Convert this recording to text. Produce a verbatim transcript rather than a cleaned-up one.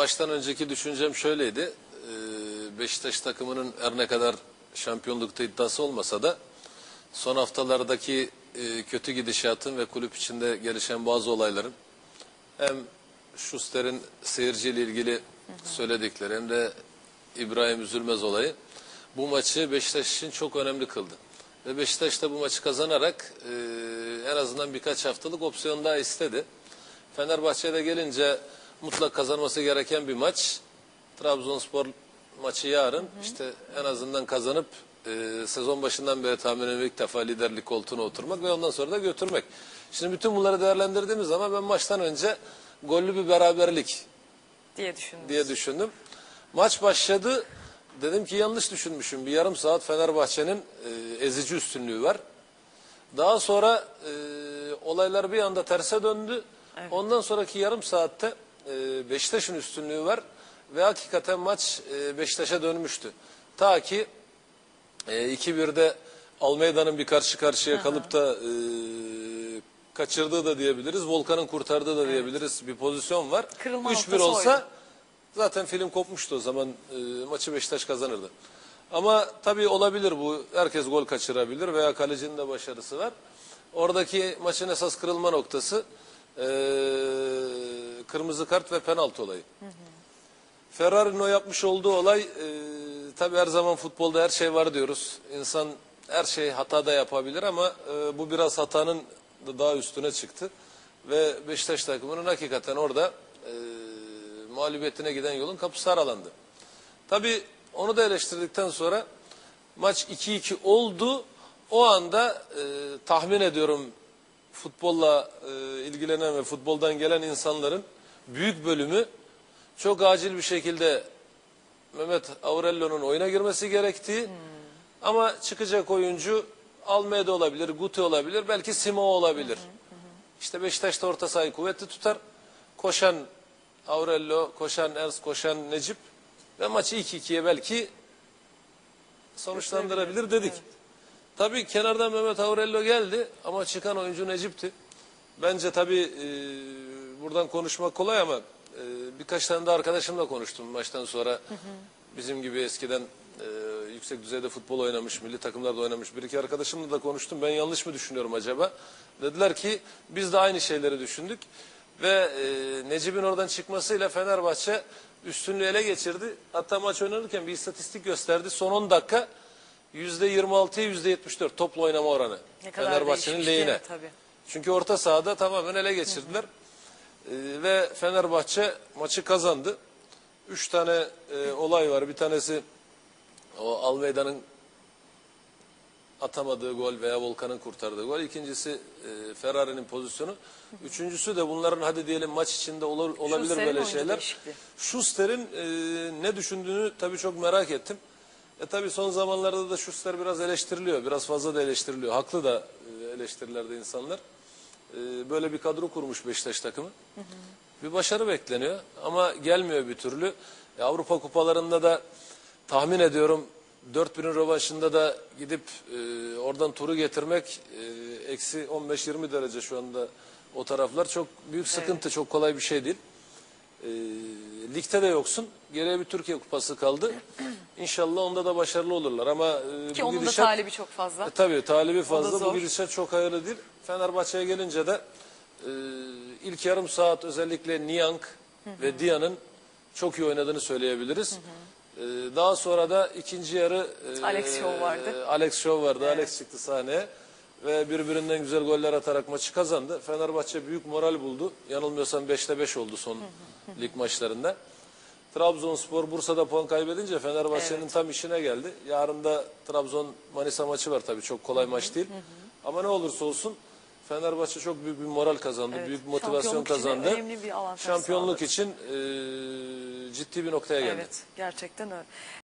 maçtan önceki düşüncem şöyleydi. Ee, Beşiktaş takımının her ne kadar şampiyonlukta iddiası olmasa da son haftalardaki e, kötü gidişatın ve kulüp içinde gelişen bazı olayların hem Schuster'in seyirciyle ilgili söyledikleri hem de İbrahim Üzülmez olayı bu maçı Beşiktaş için çok önemli kıldı. Ve Beşiktaş da bu maçı kazanarak e, en azından birkaç haftalık opsiyon daha istedi. Fenerbahçe'de gelince mutlak kazanması gereken bir maç. Trabzonspor maçı yarın. Hı hı. İşte en azından kazanıp e, sezon başından beri tahminen ilk defa liderlik koltuğuna oturmak ve ondan sonra da götürmek. Şimdi bütün bunları değerlendirdiğimiz zaman ben maçtan önce gollü bir beraberlik diye düşündüm. diye düşündüm. Maç başladı. Dedim ki yanlış düşünmüşüm. Bir yarım saat Fenerbahçe'nin e, ezici üstünlüğü var. Daha sonra e, olaylar bir anda terse döndü. Evet. Ondan sonraki yarım saatte e, Beşiktaş'ın üstünlüğü var. Ve hakikaten maç e, Beşiktaş'a dönmüştü. Ta ki e, iki birde Almeida'nın bir karşı karşıya Aha. kalıp da e, kaçırdığı da diyebiliriz. Volkan'ın kurtardığı da evet. diyebiliriz. Bir pozisyon var. üç bir olsa oydu. Zaten film kopmuştu o zaman. E, maçı Beşiktaş kazanırdı. Ama tabii olabilir bu. Herkes gol kaçırabilir veya kalecinin de başarısı var. Oradaki maçın esas kırılma noktası e, kırmızı kart ve penaltı olayı. Hı hı. Ferrari'nin o yapmış olduğu olay e, tabii her zaman futbolda her şey var diyoruz. İnsan her şey hata da yapabilir ama e, bu biraz hatanın daha üstüne çıktı. Ve Beşiktaş takımının hakikaten orada e, mağlubiyetine giden yolun kapısı aralandı. Tabii onu da eleştirdikten sonra maç iki iki oldu. O anda e, tahmin ediyorum futbolla e, ilgilenen ve futboldan gelen insanların büyük bölümü çok acil bir şekilde Mehmet Aurelio'nun oyuna girmesi gerektiği hmm. ama çıkacak oyuncu Almeida olabilir, Guti olabilir, belki Simo olabilir. Hı hı hı. İşte Beşiktaş'ta orta sahayı kuvvetli tutar. Koşan Aurelio, koşan Ers, koşan Necip ve maçı iki ikiye belki sonuçlandırabilir dedik. Evet. Tabii kenardan Mehmet Aurelio geldi ama çıkan oyuncu Necip'ti. Bence tabii e, buradan konuşmak kolay ama e, birkaç tane de arkadaşımla konuştum maçtan sonra. Hı hı. Bizim gibi eskiden e, yüksek düzeyde futbol oynamış, milli takımlarda oynamış bir iki arkadaşımla da konuştum. Ben yanlış mı düşünüyorum acaba? Dediler ki biz de aynı şeyleri düşündük. Ve e, Necip'in oradan çıkmasıyla Fenerbahçe üstünlüğü ele geçirdi. Hatta maç oynanırken bir istatistik gösterdi. Son on dakika yüzde yirmi altıya yüzde yetmiş dört topla oynama oranı. Fenerbahçe'nin lehine. Tabii. Çünkü orta sahada tamamen ele geçirdiler. Hı hı. E, ve Fenerbahçe maçı kazandı. Üç tane e, olay var. Bir tanesi o Almeida'nın atamadığı gol veya Volkan'ın kurtardığı gol. İkincisi e, Ferrari'nin pozisyonu. Üçüncüsü de bunların hadi diyelim maç içinde olur, olabilir Schuster'in böyle şeyler. Schuster'in e, ne düşündüğünü tabii çok merak ettim. E tabii son zamanlarda da Schuster biraz eleştiriliyor. Biraz fazla da eleştiriliyor. Haklı da e, eleştirilerde insanlar. E, böyle bir kadro kurmuş Beşiktaş takımı. Hı hı. Bir başarı bekleniyor ama gelmiyor bir türlü. E, Avrupa kupalarında da tahmin ediyorum dört birin rövanşında da gidip e, oradan turu getirmek e, eksi on beş yirmi derece şu anda o taraflar. Çok büyük sıkıntı, evet. Çok kolay bir şey değil. E, ligde de yoksun. Geriye bir Türkiye kupası kaldı. İnşallah onda da başarılı olurlar ama e, ki onun gidişat, da talibi çok fazla. E, tabii talibi fazla. Bu gidişat çok hayırlı değil. Fenerbahçe'ye gelince de e, ilk yarım saat özellikle Niang hı hı. ve Dia'nın çok iyi oynadığını söyleyebiliriz. Hı hı. Ee, daha sonra da ikinci yarı e, Alex Show vardı. Alex Show vardı. Evet. Alex çıktı sahneye ve birbirinden güzel goller atarak maçı kazandı. Fenerbahçe büyük moral buldu. Yanılmıyorsam beşte beş oldu son hı hı. lig maçlarında. Trabzonspor Bursa'da puan kaybedince Fenerbahçe'nin evet. tam işine geldi. Yarın da Trabzon Manisa maçı var tabii. Çok kolay hı hı. maç değil. Hı hı. Ama ne olursa olsun Fenerbahçe çok büyük bir moral kazandı. Evet. Büyük motivasyon Şampiyonluk kazandı. Önemli bir avantaj Şampiyonluk sağladı. için e, ciddi bir noktaya geldi. Evet, gerçekten öyle.